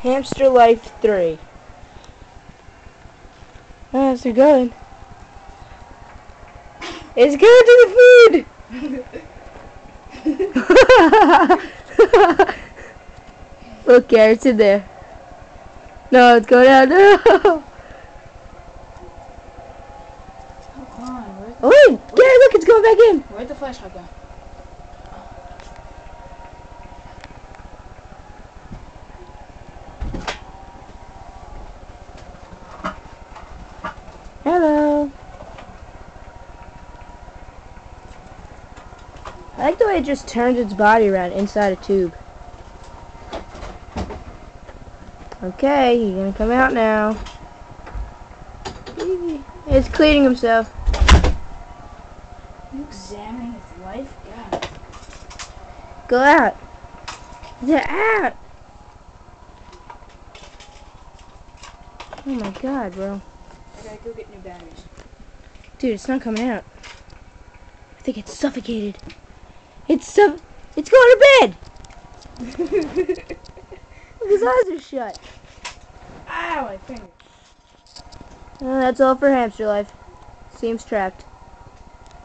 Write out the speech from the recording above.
Hamster Life 3. Oh, it's good. It's good to the food! Look, carrots in there. No, it's going out. No! Come on, where's the... Oh, Gary, look, it's going back in. Where'd the flashlight go? Hello. I like the way it just turns its body around inside a tube. Okay, he's gonna come out now. It's cleaning himself. You examining his life? God. Go out. Get out. Oh my god, bro. I gotta go get new batteries. Dude, it's not coming out. I think it's suffocated. It's going to bed! Look, his eyes are shut. Ow, my finger. That's all for Hamster Life. Seems trapped.